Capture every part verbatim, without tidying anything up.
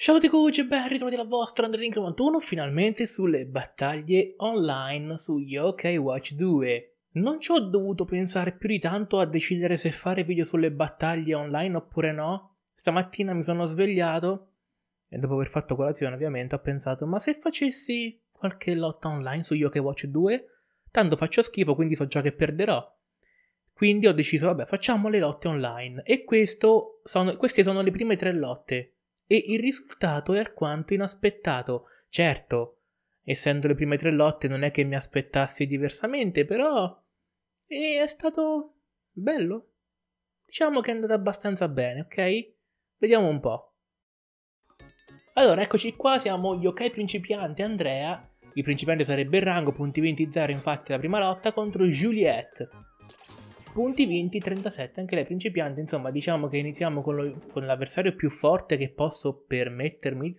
Ciao di Gucci, ben ritrovati dalla vostra Andrelink novantuno, finalmente sulle battaglie online su Yokai Watch due. Non ci ho dovuto pensare più di tanto a decidere se fare video sulle battaglie online oppure no. Stamattina mi sono svegliato e dopo aver fatto colazione ovviamente ho pensato, ma se facessi qualche lotta online su Yokai Watch due? Tanto faccio schifo, quindi so già che perderò. Quindi ho deciso, vabbè, facciamo le lotte online. E questo sono, queste sono le prime tre lotte. E il risultato è alquanto inaspettato. Certo, essendo le prime tre lotte non è che mi aspettassi diversamente, però è stato bello. Diciamo che è andato abbastanza bene, ok? Vediamo un po'. Allora, eccoci qua, siamo Yokai principiante Andrea. Il principiante sarebbe il rango, punti venti zero infatti la prima lotta contro Juliette. Punti vinti trentasette, anche lei principiante, insomma diciamo che iniziamo con, lo, con l'avversario più forte che posso permettermi.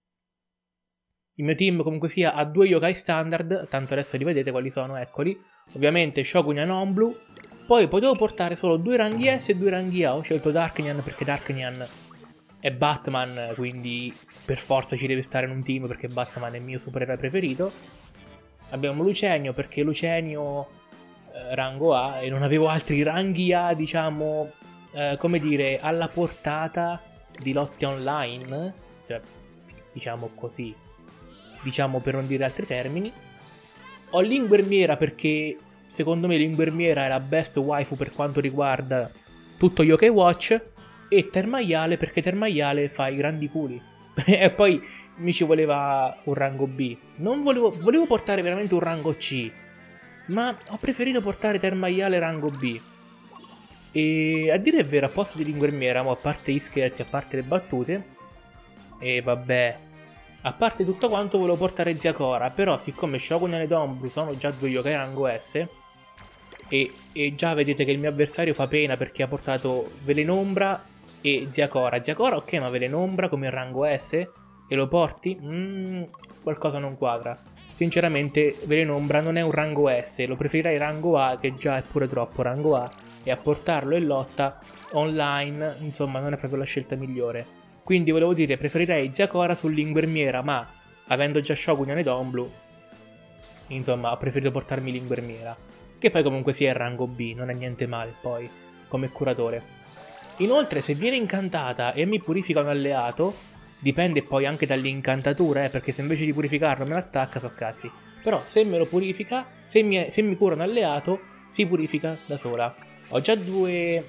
Il mio team comunque sia ha due yokai standard, tanto adesso li vedete quali sono, eccoli. Ovviamente Shogun non-blue, poi potevo portare solo due ranghi S e due ranghi A, ho scelto Darknyan perché Darknyan è Batman, quindi per forza ci deve stare in un team perché Batman è il mio supereroe preferito. Abbiamo Lucenio perché Lucenio rango A e non avevo altri ranghi A, diciamo, eh, come dire, alla portata di lotte online, cioè, diciamo così, diciamo per non dire altri termini. Ho Linguermiera perché secondo me Linguermiera è la best waifu per quanto riguarda tutto Yokai Watch, e Termaiale perché Termaiale fa i grandi culi. E poi mi ci voleva un rango B. Non volevo, volevo portare veramente un rango C, ma ho preferito portare Termaiale rango B. E a dire il vero, a posto di Linguermiera, a parte gli scherzi, a parte le battute, e vabbè, a parte tutto quanto volevo portare Ziakora, però siccome Shogun e Donbru sono già due yokai rango S, e, e già vedete che il mio avversario fa pena perché ha portato Velenombra e Ziakora. Ziakora ok, ma Velenombra come rango S? E lo porti? Mmm, qualcosa non quadra. Sinceramente Velenombra non è un rango S, lo preferirei rango A, che già è pure troppo rango A, e a portarlo in lotta online, insomma, non è proprio la scelta migliore. Quindi volevo dire, preferirei Ziakora su Linguermiera, ma avendo già Shogun e Donblu, insomma, ho preferito portarmi Linguermiera, che poi comunque sia il rango B, non è niente male poi, come curatore. Inoltre, se viene incantata e mi purifica un alleato, dipende poi anche dall'incantatura, eh, perché se invece di purificarlo me lo attacca, so cazzi. Però se me lo purifica, se mi, se mi cura un alleato, si purifica da sola. Ho già due,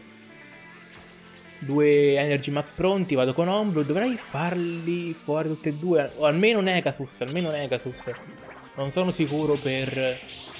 due Energy Max pronti, vado con Ombro, dovrei farli fuori tutti e due, o almeno Negasus, almeno Negasus. Non sono sicuro per...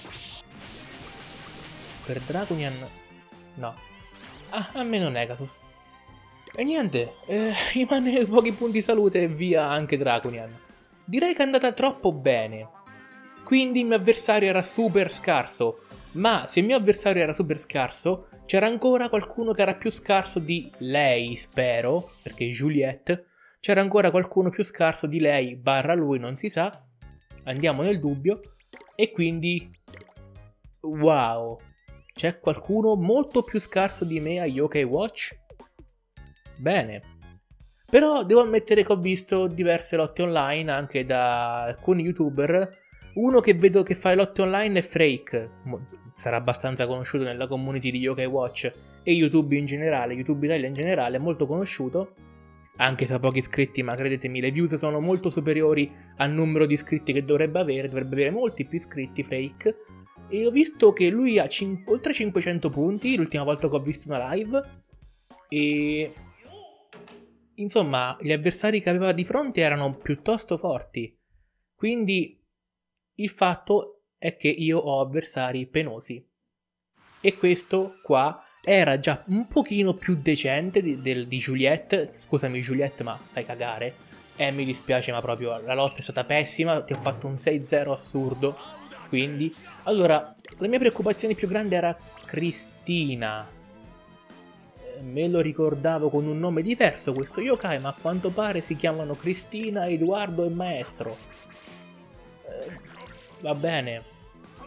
per Draconian, no. Ah, almeno Negasus. E niente, eh, rimane pochi punti salute e via anche Draconian. Direi che è andata troppo bene. Quindi il mio avversario era super scarso. Ma se il mio avversario era super scarso, c'era ancora qualcuno che era più scarso di lei, spero, perché Juliette. C'era ancora qualcuno più scarso di lei, barra lui, non si sa. Andiamo nel dubbio. E quindi... wow. C'è qualcuno molto più scarso di me a Yokai Watch? Bene, però devo ammettere che ho visto diverse lotte online anche da alcuni youtuber. Uno che vedo che fa le lotte online è Frake, sarà abbastanza conosciuto nella community di Yokai Watch e YouTube in generale, YouTube Italia in generale, è molto conosciuto, anche se ha pochi iscritti, ma credetemi le views sono molto superiori al numero di iscritti che dovrebbe avere, dovrebbe avere molti più iscritti Frake, e ho visto che lui ha oltre cinquecento punti l'ultima volta che ho visto una live, e... insomma, gli avversari che aveva di fronte erano piuttosto forti. Quindi il fatto è che io ho avversari penosi. E questo qua era già un pochino più decente di, di, di Juliette. Scusami Juliette, ma fai cagare. Eh, mi dispiace, ma proprio la lotta è stata pessima. Ti ho fatto un sei zero assurdo. Quindi, allora, la mia preoccupazione più grande era Cristina. Me lo ricordavo con un nome diverso questo yokai, ma a quanto pare si chiamano Cristina, Edoardo e Maestro. Eh, va bene,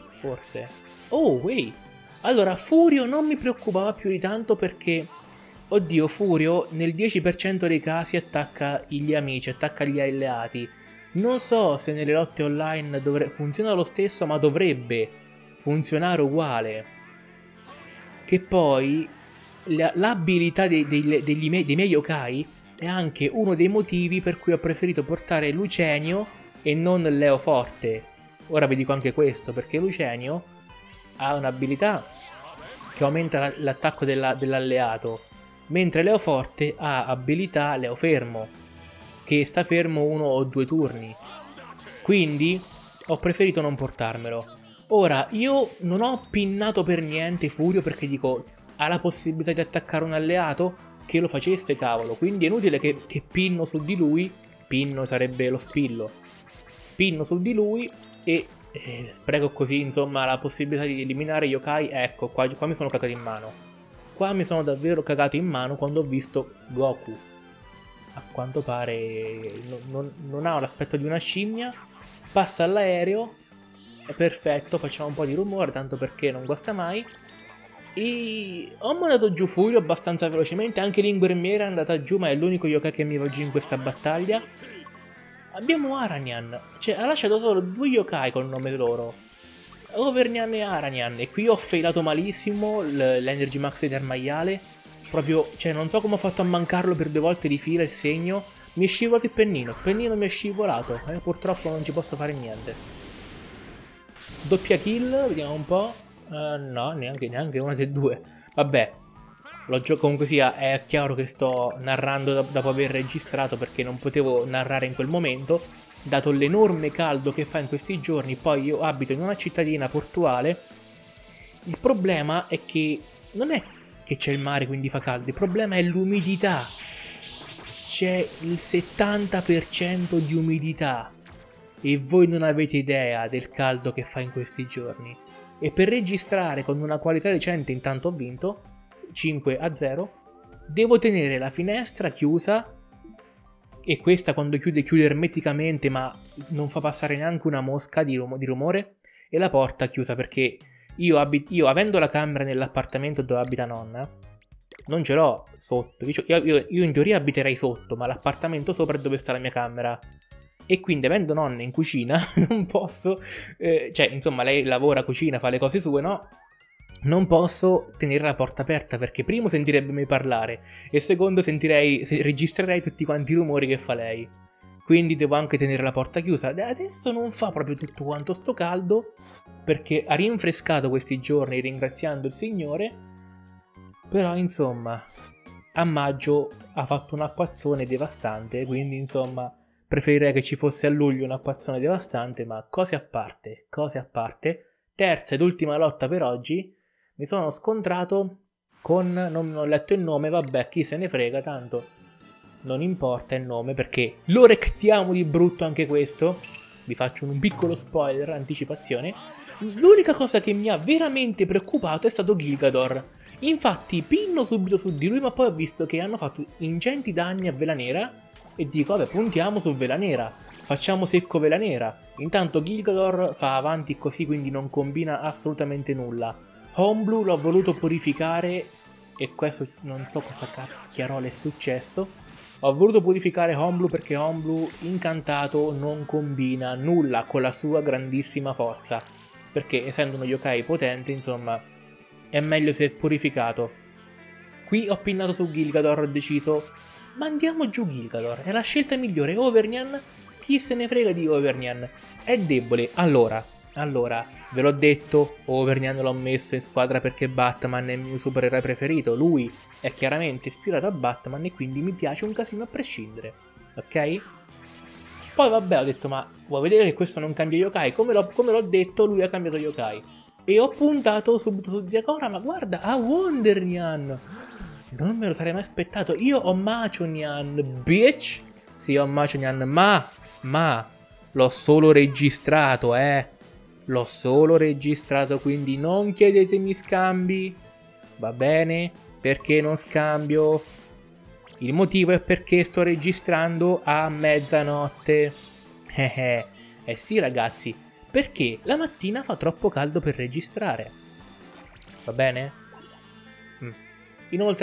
forse. Oh, wait. Allora, Furio non mi preoccupava più di tanto perché oddio, Furio nel dieci per cento dei casi attacca gli amici, attacca gli alleati. Non so se nelle lotte online dovre- funziona lo stesso, ma dovrebbe funzionare uguale. Che poi l'abilità dei, dei, degli miei, dei miei yokai è anche uno dei motivi per cui ho preferito portare Lucenio e non Leoforte. Ora vi dico anche questo, perché Lucenio ha un'abilità che aumenta l'attacco dell'alleato, mentre Leoforte ha abilità Leofermo, che sta fermo uno o due turni. Quindi ho preferito non portarmelo. Ora, io non ho pinnato per niente Furio perché dico, ha la possibilità di attaccare un alleato? Che lo facesse, cavolo. Quindi è inutile che, che pinno su di lui. Pinno sarebbe lo spillo. Pinno su di lui e eh, spreco così, insomma, la possibilità di eliminare yokai. Ecco, qua, qua mi sono cagato in mano. Qua mi sono davvero cagato in mano quando ho visto Goku. A quanto pare non, non, non ha l'aspetto di una scimmia. Passa all'aereo. È perfetto, facciamo un po' di rumore, tanto perché non guasta mai. E ho mandato giù Furio abbastanza velocemente. Anche l'Inguermiera è andata giù, ma è l'unico yokai che mi va giù in questa battaglia. Abbiamo Aranian, cioè ha lasciato solo due yokai col nome loro, Overnian e Aranian. E qui ho failato malissimo l'Energy Max del maiale. Proprio, cioè non so come ho fatto a mancarlo per due volte di fila il segno. Mi è scivolato il pennino, il pennino mi è scivolato, eh, purtroppo non ci posso fare niente. Doppia kill, vediamo un po'. Uh, no, neanche, neanche una delle due. Vabbè, lo gioco comunque sia, è chiaro che sto narrando dopo aver registrato perché non potevo narrare in quel momento, dato l'enorme caldo che fa in questi giorni. Poi io abito in una cittadina portuale. Il problema è che non è che c'è il mare quindi fa caldo, il problema è l'umidità. C'è il settanta per cento di umidità e voi non avete idea del caldo che fa in questi giorni. E per registrare con una qualità decente, intanto ho vinto cinque a zero, devo tenere la finestra chiusa, e questa quando chiude chiude ermeticamente ma non fa passare neanche una mosca di, rum di rumore, e la porta chiusa perché io, io avendo la camera nell'appartamento dove abita nonna, non ce l'ho sotto, io, io, io in teoria abiterei sotto, ma l'appartamento sopra è dove sta la mia camera. E quindi avendo nonna in cucina non posso, eh, cioè insomma lei lavora, cucina, fa le cose sue, no? Non posso tenere la porta aperta perché primo sentirebbe me parlare e secondo sentirei, se, registrerei tutti quanti i rumori che fa lei. Quindi devo anche tenere la porta chiusa. Adesso non fa proprio tutto quanto sto caldo perché ha rinfrescato questi giorni ringraziando il Signore. Però insomma a maggio ha fatto un acquazzone devastante, quindi insomma preferirei che ci fosse a luglio un acquazzone devastante, ma cose a parte, cose a parte. Terza ed ultima lotta per oggi, mi sono scontrato con, non ho letto il nome, vabbè, chi se ne frega, tanto non importa il nome perché lo rectiamo di brutto anche questo. Vi faccio un piccolo spoiler, anticipazione. L'unica cosa che mi ha veramente preoccupato è stato Gilgador. Infatti pinno subito su di lui, ma poi ho visto che hanno fatto ingenti danni a Vela Nera e dico, vabbè, puntiamo su Vela Nera, facciamo secco Vela Nera. Intanto Gilgador fa avanti così, quindi non combina assolutamente nulla. Homeblue l'ho voluto purificare e questo non so cosa cacchiarola è successo. Ho voluto purificare Homeblue perché Homeblue incantato non combina nulla con la sua grandissima forza. Perché essendo uno yokai potente, insomma, è meglio se purificato. Qui ho pinnato su Gilgador, ho deciso, mandiamo giù Gilgador, è la scelta migliore. Overnian, chi se ne frega di Overnian, è debole. Allora, allora, ve l'ho detto, Overnian l'ho messo in squadra perché Batman è il mio supereroe preferito. Lui è chiaramente ispirato a Batman e quindi mi piace un casino a prescindere, ok? Poi vabbè, ho detto, ma vuoi vedere che questo non cambia yokai? Come l'ho detto, lui ha cambiato yokai. E ho puntato subito su Ziakora, ma guarda, ha Wondernian! Non me lo sarei mai aspettato. Io ho Machonian, bitch! Sì, ho Machonian, ma, ma, l'ho solo registrato, eh! L'ho solo registrato, quindi non chiedetemi scambi. Va bene? Perché non scambio? Il motivo è perché sto registrando a mezzanotte. Eh eh, eh sì ragazzi, perché la mattina fa troppo caldo per registrare. Va bene? Mm. Inoltre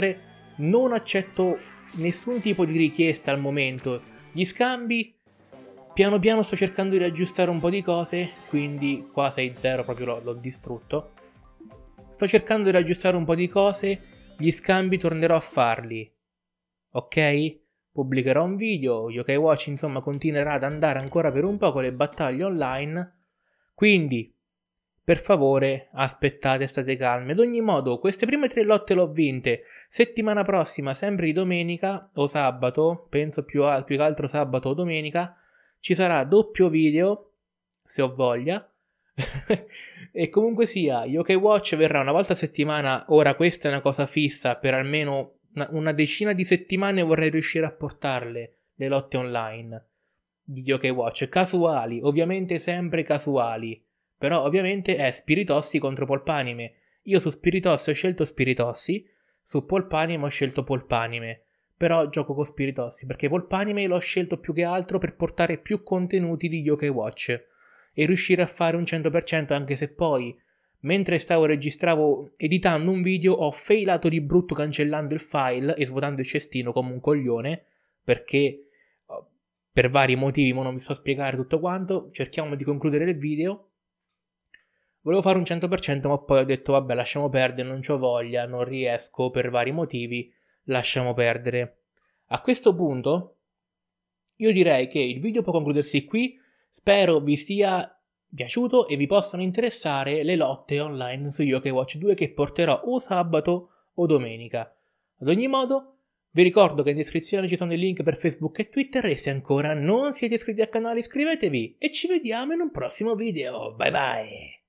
non accetto nessun tipo di richiesta al momento. Gli scambi, piano piano sto cercando di aggiustare un po' di cose, quindi qua sei zero proprio l'ho distrutto. Sto cercando di aggiustare un po' di cose, gli scambi tornerò a farli, ok? Pubblicherò un video, Yokai Watch insomma continuerà ad andare ancora per un po' con le battaglie online, quindi per favore aspettate, state calmi. Ad ogni modo queste prime tre lotte le ho vinte. Settimana prossima, sempre di domenica o sabato, penso più, a, più che altro sabato o domenica, ci sarà doppio video, se ho voglia. E comunque sia, Yokai Watch verrà una volta a settimana. Ora questa è una cosa fissa, per almeno una, una decina di settimane vorrei riuscire a portarle, le lotte online di Yokai Watch, casuali, ovviamente sempre casuali, però ovviamente è Spiritossi contro Polpanime. Io su Spiritossi ho scelto Spiritossi, su Polpanime ho scelto Polpanime, però gioco con Spiritossi perché Polpanime l'ho scelto più che altro per portare più contenuti di Yokai Watch e riuscire a fare un cento per cento, anche se poi mentre stavo registravo editando un video ho failato di brutto cancellando il file e svuotando il cestino come un coglione, perché per vari motivi, ma non vi so spiegare tutto quanto. Cerchiamo di concludere il video. Volevo fare un cento per cento, ma poi ho detto vabbè, lasciamo perdere, non c'ho voglia, non riesco per vari motivi, lasciamo perdere. A questo punto io direi che il video può concludersi qui. Spero vi sia piaciuto e vi possano interessare le lotte online su Yokai Watch due che porterò o sabato o domenica. Ad ogni modo, vi ricordo che in descrizione ci sono i link per Facebook e Twitter e se ancora non siete iscritti al canale iscrivetevi e ci vediamo in un prossimo video. Bye bye!